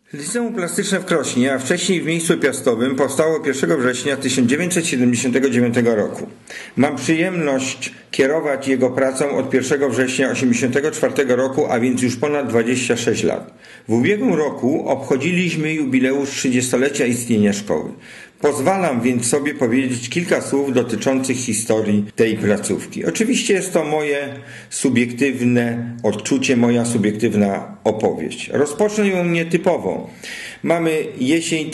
Liceum Plastyczne w Krośnie, a wcześniej w miejscu Piastowym, powstało 1 września 1979 roku. Mam przyjemność kierować jego pracą od 1 września 1984 roku, a więc już ponad 26 lat. W ubiegłym roku obchodziliśmy jubileusz 30-lecia istnienia szkoły. Pozwalam więc sobie powiedzieć kilka słów dotyczących historii tej placówki. Oczywiście jest to moje subiektywne odczucie, moja subiektywna opowieść. Rozpocznę ją nietypowo. Mamy jesień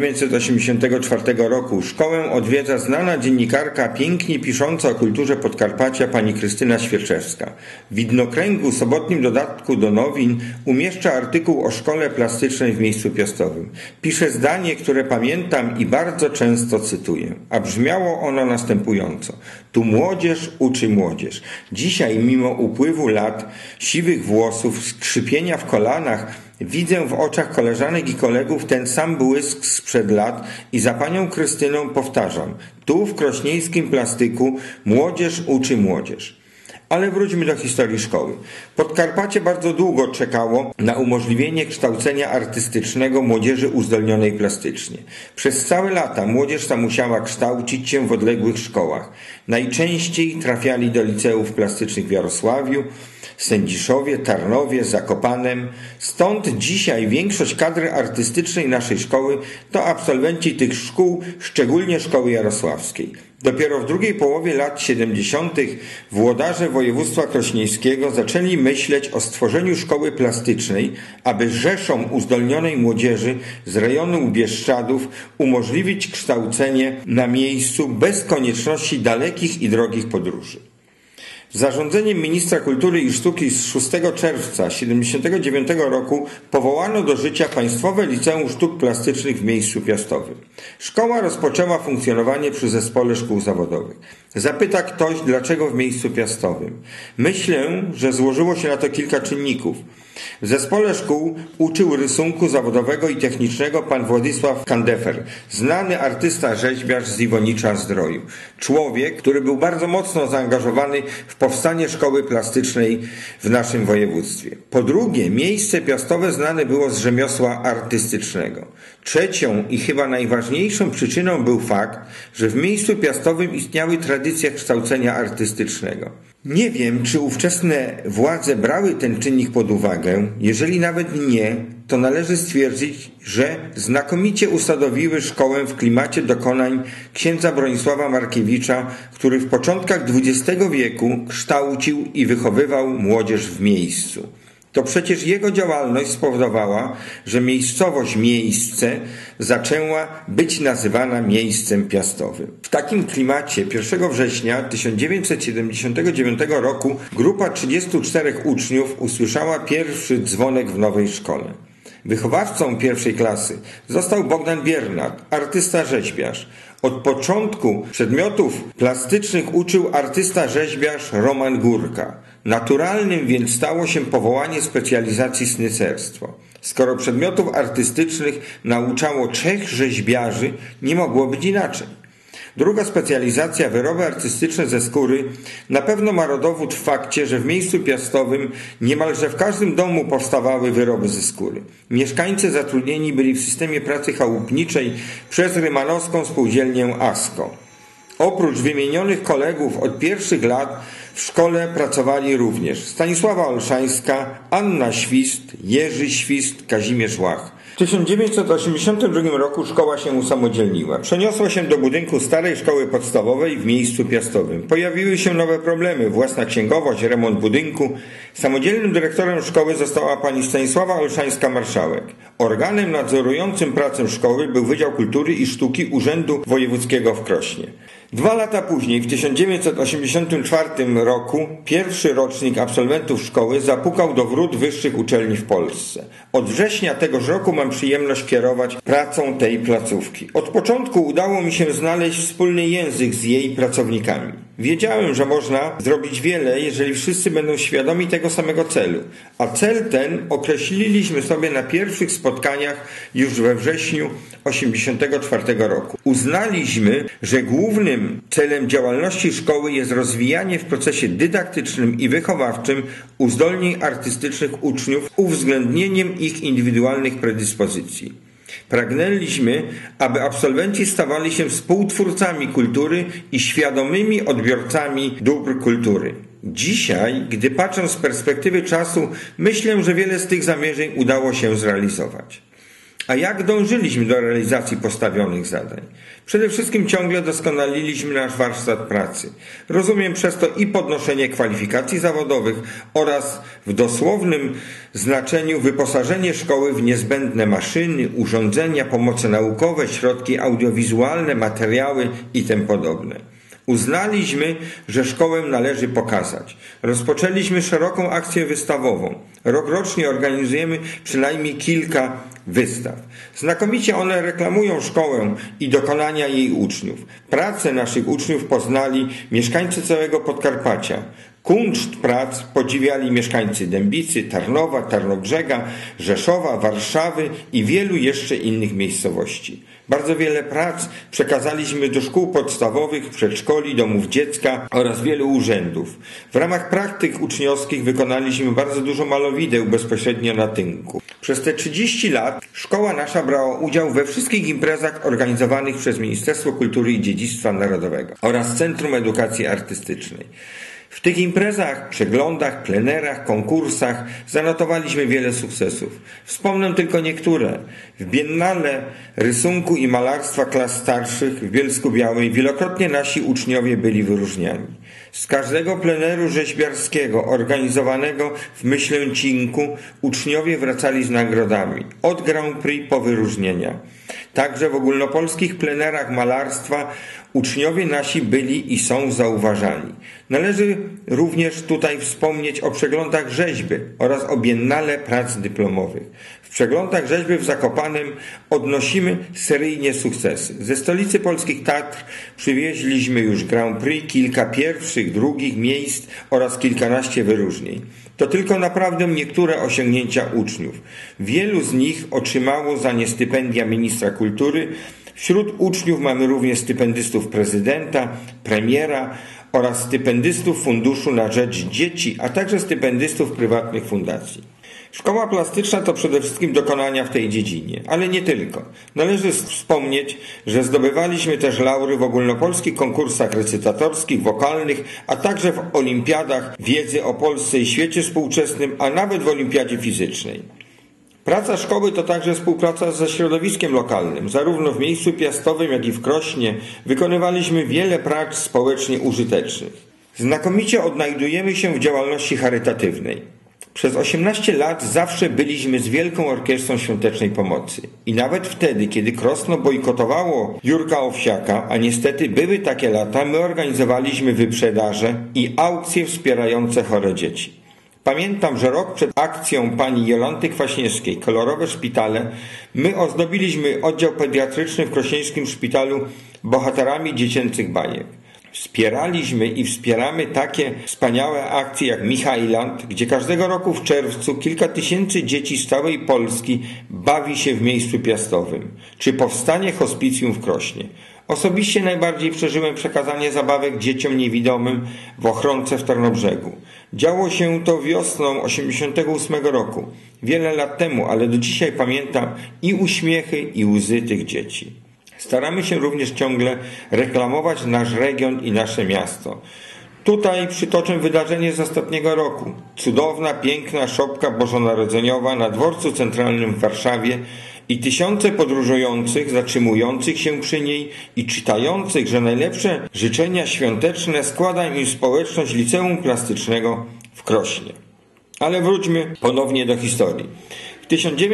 1984 roku. Szkołę odwiedza znana dziennikarka, pięknie pisząca o kulturze Podkarpacia, pani Krystyna Świerczewska. W widnokręgu sobotnim dodatku do nowin umieszcza artykuł o szkole plastycznej w miejscu Piastowym. Pisze zdanie, które pamiętam i bardzo często cytuję, a brzmiało ono następująco. Tu młodzież uczy młodzież. Dzisiaj, mimo upływu lat, siwych włosów, skrzypienia w kolanach, widzę w oczach koleżanek i kolegów ten sam błysk sprzed lat i za panią Krystyną powtarzam. Tu w krośnieńskim plastyku młodzież uczy młodzież. Ale wróćmy do historii szkoły. Podkarpacie bardzo długo czekało na umożliwienie kształcenia artystycznego młodzieży uzdolnionej plastycznie. Przez całe lata młodzież ta musiała kształcić się w odległych szkołach. Najczęściej trafiali do liceów plastycznych w Jarosławiu, Sędziszowie, Tarnowie, Zakopanem. Stąd dzisiaj większość kadry artystycznej naszej szkoły to absolwenci tych szkół, szczególnie szkoły jarosławskiej. Dopiero w drugiej połowie lat 70. włodarze województwa krośnieńskiego zaczęli myśleć o stworzeniu szkoły plastycznej, aby rzeszom uzdolnionej młodzieży z rejonu Bieszczadów umożliwić kształcenie na miejscu bez konieczności dalekich i drogich podróży. Zarządzeniem ministra kultury i sztuki z 6 czerwca 1979 roku powołano do życia Państwowe Liceum Sztuk Plastycznych w miejscu Piastowym. Szkoła rozpoczęła funkcjonowanie przy Zespole Szkół Zawodowych. Zapyta ktoś, dlaczego w miejscu Piastowym. Myślę, że złożyło się na to kilka czynników. W zespole szkół uczył rysunku zawodowego i technicznego pan Władysław Kandefer, znany artysta rzeźbiarz z Iwonicza-Zdroju. Człowiek, który był bardzo mocno zaangażowany w powstanie szkoły plastycznej w naszym województwie. Po drugie, miejsce Piastowe znane było z rzemiosła artystycznego. Trzecią i chyba najważniejszą przyczyną był fakt, że w miejscu Piastowym istniały tradycje kształcenia artystycznego. Nie wiem, czy ówczesne władze brały ten czynnik pod uwagę. Jeżeli nawet nie, to należy stwierdzić, że znakomicie usadowiły szkołę w klimacie dokonań księdza Bronisława Markiewicza, który w początkach XX wieku kształcił i wychowywał młodzież w miejscu. To przecież jego działalność spowodowała, że miejscowość Miejsce zaczęła być nazywana miejscem piastowym. W takim klimacie 1 września 1979 roku grupa 34 uczniów usłyszała pierwszy dzwonek w nowej szkole. Wychowawcą pierwszej klasy został Bogdan Biernat, artysta rzeźbiarz. Od początku przedmiotów plastycznych uczył artysta rzeźbiarz Roman Górka. Naturalnym więc stało się powołanie specjalizacji snycerstwo. Skoro przedmiotów artystycznych nauczało 3 rzeźbiarzy, nie mogło być inaczej. Druga specjalizacja, wyroby artystyczne ze skóry, na pewno ma rodowód w fakcie, że w miejscu Piastowym niemalże w każdym domu powstawały wyroby ze skóry. Mieszkańcy zatrudnieni byli w systemie pracy chałupniczej przez rymanowską spółdzielnię ASKO. Oprócz wymienionych kolegów od pierwszych lat w szkole pracowali również Stanisława Olszańska, Anna Świst, Jerzy Świst, Kazimierz Łach. W 1982 roku szkoła się usamodzielniła. Przeniosła się do budynku starej szkoły podstawowej w miejscu Piastowym. Pojawiły się nowe problemy, własna księgowość, remont budynku. Samodzielnym dyrektorem szkoły została pani Stanisława Olszańska-marszałek. Organem nadzorującym pracę szkoły był Wydział Kultury i Sztuki Urzędu Wojewódzkiego w Krośnie. 2 lata później, w 1984 roku, pierwszy rocznik absolwentów szkoły zapukał do wrót wyższych uczelni w Polsce. Od września tegoż roku mam przyjemność kierować pracą tej placówki. Od początku udało mi się znaleźć wspólny język z jej pracownikami. Wiedziałem, że można zrobić wiele, jeżeli wszyscy będą świadomi tego samego celu. A cel ten określiliśmy sobie na pierwszych spotkaniach już we wrześniu 1984 roku. Uznaliśmy, że głównym celem działalności szkoły jest rozwijanie w procesie dydaktycznym i wychowawczym uzdolnień artystycznych uczniów z uwzględnieniem ich indywidualnych predyspozycji. Pragnęliśmy, aby absolwenci stawali się współtwórcami kultury i świadomymi odbiorcami dóbr kultury. Dzisiaj, gdy patrzę z perspektywy czasu, myślę, że wiele z tych zamierzeń udało się zrealizować. A jak dążyliśmy do realizacji postawionych zadań? Przede wszystkim ciągle doskonaliliśmy nasz warsztat pracy. Rozumiem przez to i podnoszenie kwalifikacji zawodowych oraz w dosłownym znaczeniu wyposażenie szkoły w niezbędne maszyny, urządzenia, pomoce naukowe, środki audiowizualne, materiały i tym podobne. Uznaliśmy, że szkołę należy pokazać. Rozpoczęliśmy szeroką akcję wystawową. Rokrocznie organizujemy przynajmniej kilka wystaw. Znakomicie one reklamują szkołę i dokonania jej uczniów. Pracę naszych uczniów poznali mieszkańcy całego Podkarpacia. Kunszt prac podziwiali mieszkańcy Dębicy, Tarnowa, Tarnobrzega, Rzeszowa, Warszawy i wielu jeszcze innych miejscowości. Bardzo wiele prac przekazaliśmy do szkół podstawowych, przedszkoli, domów dziecka oraz wielu urzędów. W ramach praktyk uczniowskich wykonaliśmy bardzo dużo malowideł bezpośrednio na tynku. Przez te 30 lat szkoła nasza brała udział we wszystkich imprezach organizowanych przez Ministerstwo Kultury i Dziedzictwa Narodowego oraz Centrum Edukacji Artystycznej. W tych imprezach, przeglądach, plenerach, konkursach zanotowaliśmy wiele sukcesów. Wspomnę tylko niektóre. W Biennale Rysunku i Malarstwa klas starszych w Bielsku-Białej wielokrotnie nasi uczniowie byli wyróżniani. Z każdego pleneru rzeźbiarskiego organizowanego w Myślęcinku uczniowie wracali z nagrodami, od Grand Prix po wyróżnienia. Także w ogólnopolskich plenerach malarstwa uczniowie nasi byli i są zauważani. Należy również tutaj wspomnieć o przeglądach rzeźby oraz o Biennale Prac Dyplomowych. W przeglądach rzeźby w Zakopanem odnosimy seryjnie sukcesy. Ze stolicy polskich Tatr przywieźliśmy już Grand Prix, kilka pierwszych, drugich miejsc oraz kilkanaście wyróżnień. To tylko naprawdę niektóre osiągnięcia uczniów. Wielu z nich otrzymało za nie stypendia ministra kultury. Wśród uczniów mamy również stypendystów prezydenta, premiera oraz stypendystów Funduszu na Rzecz Dzieci, a także stypendystów prywatnych fundacji. Szkoła plastyczna to przede wszystkim dokonania w tej dziedzinie, ale nie tylko. Należy wspomnieć, że zdobywaliśmy też laury w ogólnopolskich konkursach recytatorskich, wokalnych, a także w olimpiadach wiedzy o Polsce i świecie współczesnym, a nawet w olimpiadzie fizycznej. Praca szkoły to także współpraca ze środowiskiem lokalnym. Zarówno w miejscu piastowym, jak i w Krośnie wykonywaliśmy wiele prac społecznie użytecznych. Znakomicie odnajdujemy się w działalności charytatywnej. Przez 18 lat zawsze byliśmy z Wielką Orkiestrą Świątecznej Pomocy. I nawet wtedy, kiedy Krosno bojkotowało Jurka Owsiaka, a niestety były takie lata, my organizowaliśmy wyprzedaże i aukcje wspierające chore dzieci. Pamiętam, że rok przed akcją pani Jolanty Kwaśniewskiej Kolorowe szpitale my ozdobiliśmy oddział pediatryczny w krośnieńskim szpitalu bohaterami dziecięcych bajek. Wspieraliśmy i wspieramy takie wspaniałe akcje jak Michailand, gdzie każdego roku w czerwcu kilka tysięcy dzieci z całej Polski bawi się w miejscu piastowym, czy powstanie hospicjum w Krośnie. Osobiście najbardziej przeżyłem przekazanie zabawek dzieciom niewidomym w Ochronce w Tarnobrzegu. Działo się to wiosną 1988 roku, wiele lat temu, ale do dzisiaj pamiętam i uśmiechy, i łzy tych dzieci. Staramy się również ciągle reklamować nasz region i nasze miasto. Tutaj przytoczę wydarzenie z ostatniego roku. Cudowna, piękna szopka bożonarodzeniowa na dworcu centralnym w Warszawie i tysiące podróżujących, zatrzymujących się przy niej i czytających, że najlepsze życzenia świąteczne składa im społeczność Liceum Plastycznego w Krośnie. Ale wróćmy ponownie do historii. W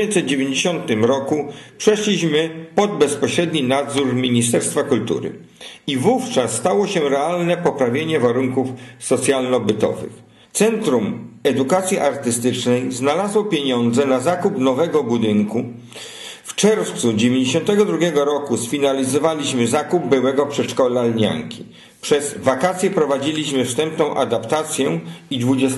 1990 roku przeszliśmy pod bezpośredni nadzór Ministerstwa Kultury i wówczas stało się realne poprawienie warunków socjalno-bytowych. Centrum Edukacji Artystycznej znalazło pieniądze na zakup nowego budynku. W czerwcu 1992 roku sfinalizowaliśmy zakup byłego przedszkola Lnianki. Przez wakacje prowadziliśmy wstępną adaptację i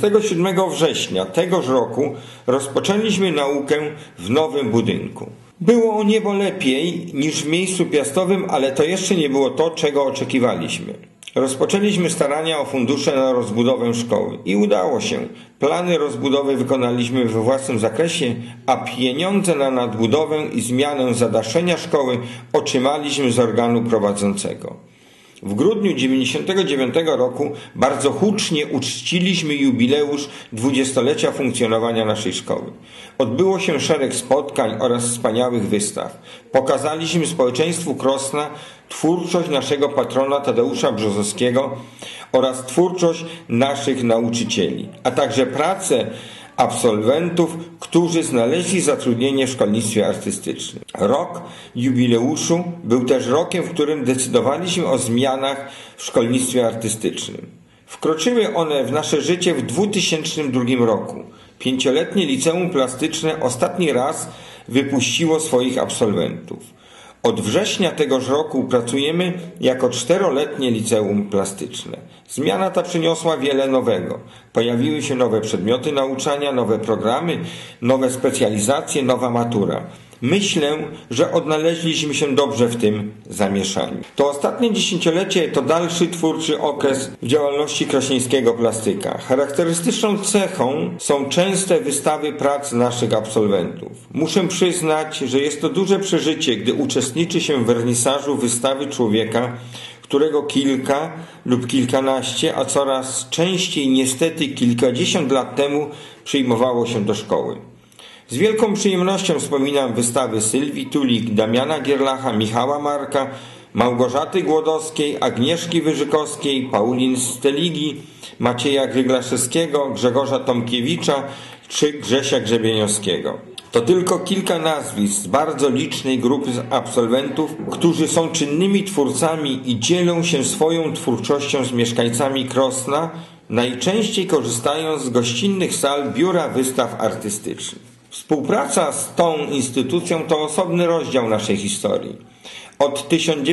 27 września tegoż roku rozpoczęliśmy naukę w nowym budynku. Było o niebo lepiej niż w miejscu piastowym, ale to jeszcze nie było to, czego oczekiwaliśmy. Rozpoczęliśmy starania o fundusze na rozbudowę szkoły i udało się. Plany rozbudowy wykonaliśmy we własnym zakresie, a pieniądze na nadbudowę i zmianę zadaszenia szkoły otrzymaliśmy z organu prowadzącego. W grudniu 1999 roku bardzo hucznie uczciliśmy jubileusz 20-lecia funkcjonowania naszej szkoły. Odbyło się szereg spotkań oraz wspaniałych wystaw. Pokazaliśmy społeczeństwu Krosna twórczość naszego patrona Tadeusza Brzozowskiego oraz twórczość naszych nauczycieli, a także pracę absolwentów, którzy znaleźli zatrudnienie w szkolnictwie artystycznym. Rok jubileuszu był też rokiem, w którym decydowaliśmy o zmianach w szkolnictwie artystycznym. Wkroczyły one w nasze życie w 2002 roku. 5-letnie liceum plastyczne ostatni raz wypuściło swoich absolwentów. Od września tegoż roku pracujemy jako 4-letnie liceum plastyczne. Zmiana ta przyniosła wiele nowego. Pojawiły się nowe przedmioty nauczania, nowe programy, nowe specjalizacje, nowa matura. Myślę, że odnaleźliśmy się dobrze w tym zamieszaniu. To ostatnie dziesięciolecie to dalszy twórczy okres w działalności krośnieńskiego plastyka. Charakterystyczną cechą są częste wystawy prac naszych absolwentów. Muszę przyznać, że jest to duże przeżycie, gdy uczestniczy się w wernisażu wystawy człowieka, którego kilka lub kilkanaście, a coraz częściej niestety kilkadziesiąt lat temu przyjmowało się do szkoły. Z wielką przyjemnością wspominam wystawy Sylwii Tulik, Damiana Gierlacha, Michała Marka, Małgorzaty Głodowskiej, Agnieszki Wyżykowskiej, Paulin Steligi, Macieja Gryglaszewskiego, Grzegorza Tomkiewicza czy Grzesia Grzebieniowskiego. To tylko kilka nazwisk z bardzo licznej grupy absolwentów, którzy są czynnymi twórcami i dzielą się swoją twórczością z mieszkańcami Krosna, najczęściej korzystając z gościnnych sal Biura Wystaw Artystycznych. Współpraca z tą instytucją to osobny rozdział naszej historii. Od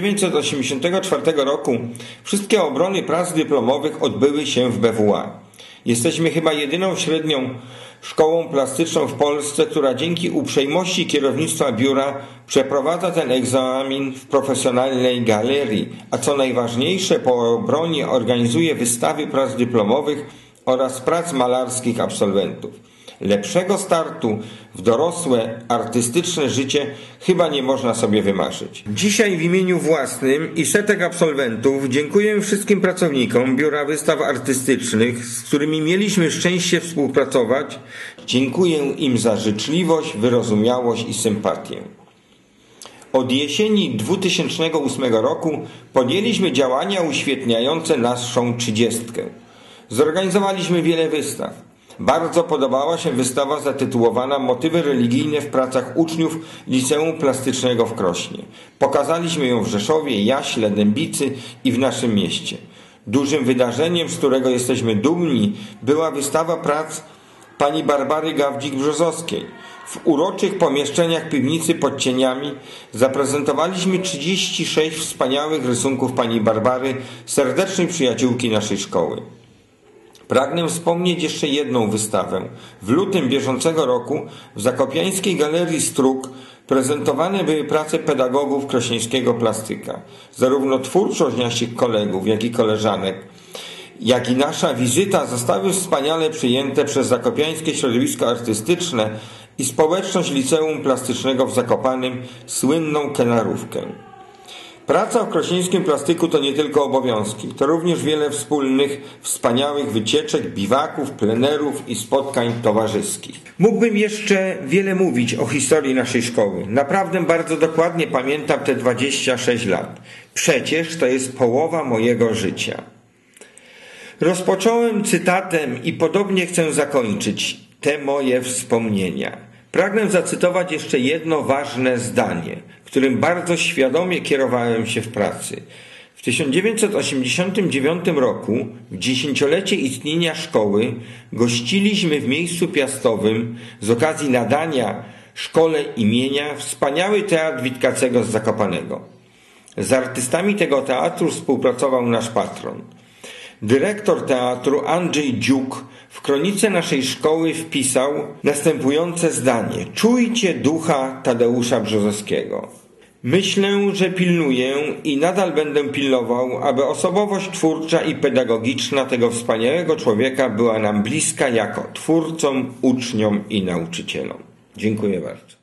1984 roku wszystkie obrony prac dyplomowych odbyły się w BWA. Jesteśmy chyba jedyną średnią szkołą plastyczną w Polsce, która dzięki uprzejmości kierownictwa biura przeprowadza ten egzamin w profesjonalnej galerii, a co najważniejsze, po obronie organizuje wystawy prac dyplomowych oraz prac malarskich absolwentów. Lepszego startu w dorosłe, artystyczne życie chyba nie można sobie wymarzyć. Dzisiaj w imieniu własnym i setek absolwentów dziękuję wszystkim pracownikom Biura Wystaw Artystycznych, z którymi mieliśmy szczęście współpracować. Dziękuję im za życzliwość, wyrozumiałość i sympatię. Od jesieni 2008 roku podjęliśmy działania uświetniające naszą 30. Zorganizowaliśmy wiele wystaw. Bardzo podobała się wystawa zatytułowana Motywy religijne w pracach uczniów Liceum Plastycznego w Krośnie. Pokazaliśmy ją w Rzeszowie, Jaśle, Dębicy i w naszym mieście. Dużym wydarzeniem, z którego jesteśmy dumni, była wystawa prac pani Barbary Gawdzik-Brzozowskiej. W uroczych pomieszczeniach piwnicy pod cieniami zaprezentowaliśmy 36 wspaniałych rysunków pani Barbary, serdecznej przyjaciółki naszej szkoły. Pragnę wspomnieć jeszcze jedną wystawę. W lutym bieżącego roku w zakopiańskiej Galerii Strug prezentowane były prace pedagogów krośnieńskiego plastyka. Zarówno twórczość naszych kolegów, jak i koleżanek, jak i nasza wizyta zostały wspaniale przyjęte przez zakopiańskie środowisko artystyczne i społeczność Liceum Plastycznego w Zakopanem, słynną Kenarówkę. Praca w krośnieńskim plastyku to nie tylko obowiązki, to również wiele wspólnych, wspaniałych wycieczek, biwaków, plenerów i spotkań towarzyskich. Mógłbym jeszcze wiele mówić o historii naszej szkoły. Naprawdę bardzo dokładnie pamiętam te 26 lat. Przecież to jest połowa mojego życia. Rozpocząłem cytatem i podobnie chcę zakończyć te moje wspomnienia. Pragnę zacytować jeszcze jedno ważne zdanie, którym bardzo świadomie kierowałem się w pracy. W 1989 roku, w 10-lecie istnienia szkoły, gościliśmy w miejscu piastowym z okazji nadania szkole imienia wspaniały teatr Witkacego z Zakopanego. Z artystami tego teatru współpracował nasz patron. Dyrektor teatru Andrzej Dziuk w kronice naszej szkoły wpisał następujące zdanie: czujcie ducha Tadeusza Brzozowskiego. Myślę, że pilnuję i nadal będę pilnował, aby osobowość twórcza i pedagogiczna tego wspaniałego człowieka była nam bliska jako twórcom, uczniom i nauczycielom. Dziękuję bardzo.